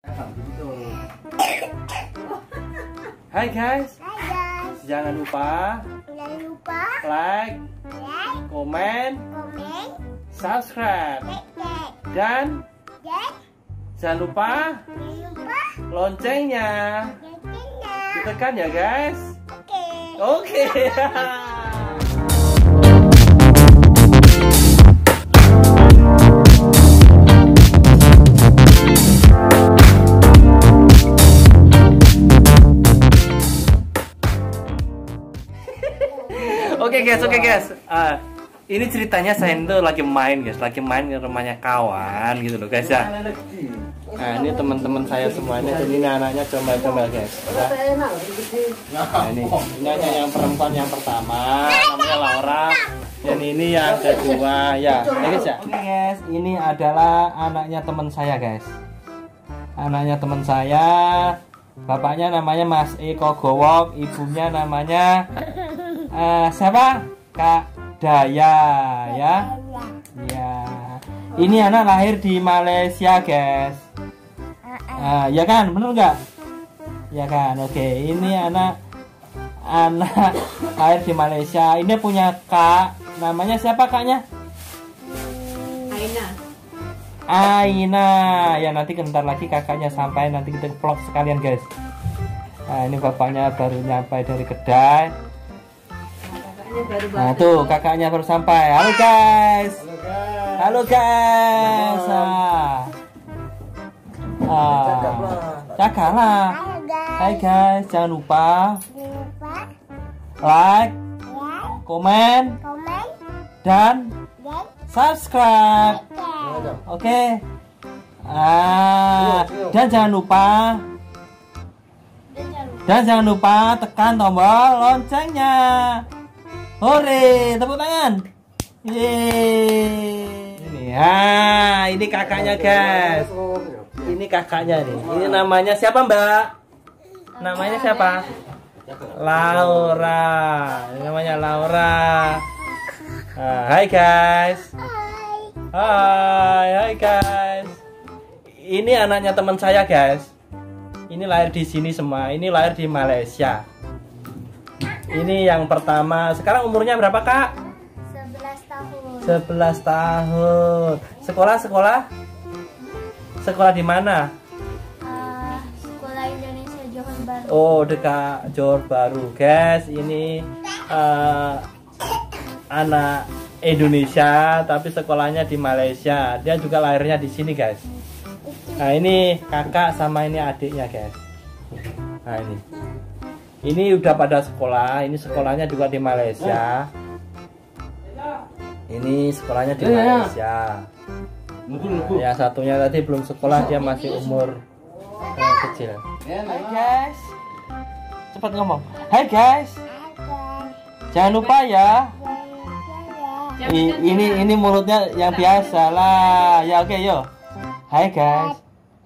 Hai guys. Jangan lupa like, komen, subscribe, dan jangan lupa loncengnya ditekan ya guys. Oke. Oke guys, ini ceritanya saya itu lagi main guys, ke rumahnya kawan gitu loh guys ya. Nah ini teman-teman saya semuanya, dan ini anaknya combal-combal guys. Nah ini anak yang perempuan yang pertama, namanya Laura, dan ini yang kedua ya. Guys ya. Oke guys, ini adalah anaknya teman saya guys. Anaknya teman saya, bapaknya namanya Mas Eko Gowok, ibunya namanya siapa? Kak Daya ya. Ya. Ini anak lahir di Malaysia, guys. Ya kan? Bener nggak? Ya kan? Oke, ini anak lahir di Malaysia. Ini punya kak. Namanya siapa kaknya? Aina. Ya nanti bentar lagi kakaknya sampai, nanti kita vlog sekalian, guys. Nah, ini bapaknya baru nyampe dari kedai. Nah tuh kakaknya baru sampai. Halo guys. Halo guys. Cakalah. Hai guys, jangan lupa like, komen, dan subscribe. Oke. Dan jangan lupa tekan tombol loncengnya. Hore, tepuk tangan. Yeay. Ini kakaknya guys. Ini kakaknya nih. Ini namanya siapa Mbak? Namanya siapa? Laura. Ini namanya Laura. Hai guys. Hai guys. Ini anaknya teman saya guys. Ini lahir di sini semua. Ini lahir di Malaysia. Ini yang pertama. Sekarang umurnya berapa kak? 11 tahun. 11 tahun. Sekolah di mana? Sekolah Indonesia Johor Baru. Oh, dekat Johor Baru guys. Ini anak Indonesia tapi sekolahnya di Malaysia. Dia juga lahirnya di sini guys. Nah ini kakak sama ini adiknya guys. Nah ini udah pada sekolah. Ini sekolahnya juga di Malaysia. Ini sekolahnya di Malaysia. Ya satunya tadi belum sekolah, dia masih umur kecil. Hai guys, cepat ngomong. Hai guys, jangan lupa ya. Ini mulutnya yang biasa lah. Ya oke yo. Hai guys.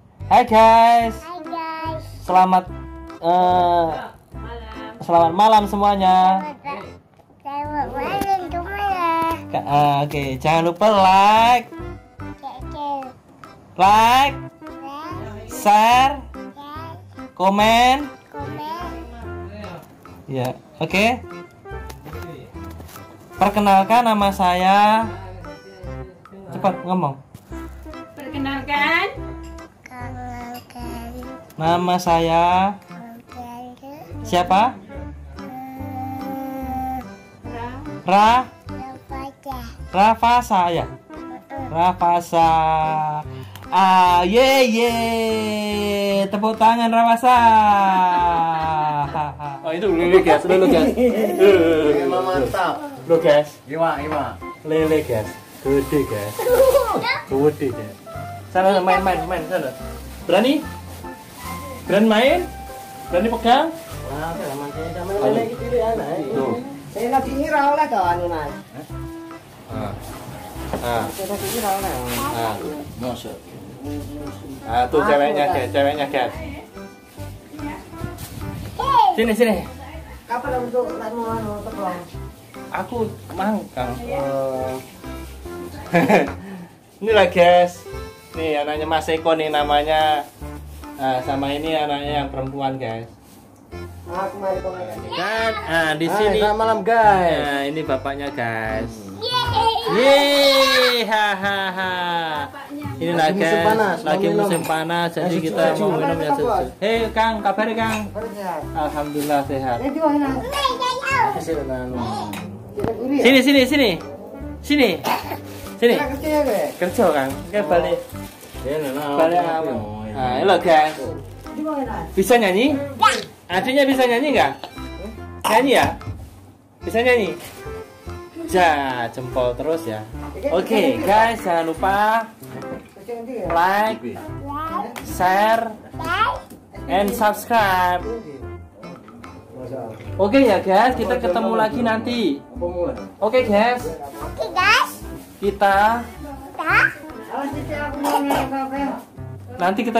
Selamat malam semuanya. Selamat malam semuanya. Oke, jangan lupa like, share, komen. Ya, oke. Perkenalkan nama saya. Cepat ngomong. Perkenalkan. Nama saya siapa? Rafasa ya. Rafasa. Tepuk tangan Rafasa. Oh itu lele guys, mantap. Lo guys. Gimana? Lele guys. Gede guys. Sana main sana. Berani main? Berani pegang? Saya lagi ngirau lah kau anu mas. Saya lagi ngirau lah. Tuh ceweknya guys. Sini. Apa untuk anu tepung? Aku mangkang. Inilah guys. Nih anaknya Mas Eko nih namanya. Nah, sama ini anaknya yang perempuan, guys. Aku mari komen. Dan di sini selamat malam guys. nah, ini bapaknya, guys. Yeay, hahaha. Ini lah, Lagi musim guys, panas, lagi mau minum. musim panas, jadi Susu, kita susu. mau minum yang susu. Hei, Kang, kabarnya Kang? Persehat. Alhamdulillah sehat. Eh, dua enak. Kita kuliah. Sini, sini, sini, sini, sini. Kita kerja ya, guys. Kerja, Kang. Kayak balik, balik awal. Nah, halo, guys. Dua enak. Bisa nyanyi? Adiknya bisa nyanyi nggak? Nyanyi ya? Bisa nyanyi? Ja, jempol terus ya. Oke, guys, jangan lupa Kerja nanti ya. like, share, and subscribe. Oke ya, guys, kita ketemu lagi nanti. Oke, guys, Oke guys. kita Awas Cici, aku mau ngomong apa ya? nanti kita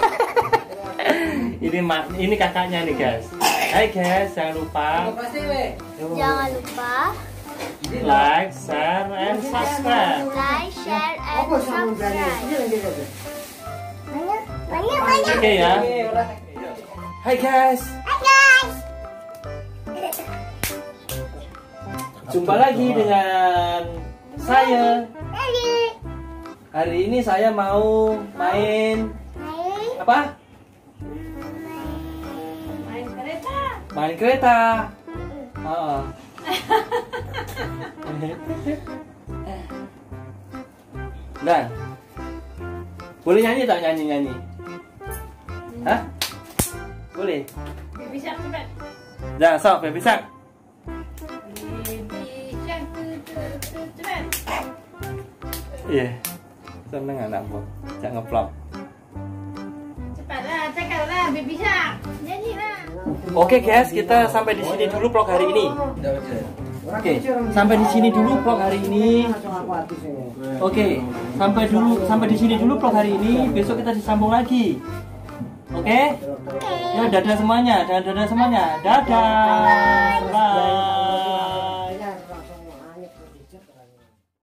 ini kakaknya nih, guys. Hai guys, jangan lupa Pasti, we. Jangan lupa like, share, and subscribe. like, share, and Apa sama berani? subscribe. Ini lagi, guys. Banyak. Oke ya. Hai guys, Hai guys. jumpa lagi dengan saya. Lagi. Hari ini saya mau main Hai. apa? Main kereta. Main kereta. Oh. Nah, boleh nyanyi tak nyanyi? Hah? Boleh? Baby shark cepat. Jangan sok, baby shark. Baby shark cepat. Iya. Seneng anakku. Jangan ngeplok. Cepatlah, cakaplah baby shark. Nyanyilah. Oke guys, kita sampai di sini dulu vlog hari ini. Oke, sampai di sini dulu vlog hari ini. Oke, sampai di sini dulu vlog hari ini. Besok kita disambung lagi. Oke? Ya dadah semuanya, dadah semuanya. Dadah. Bye.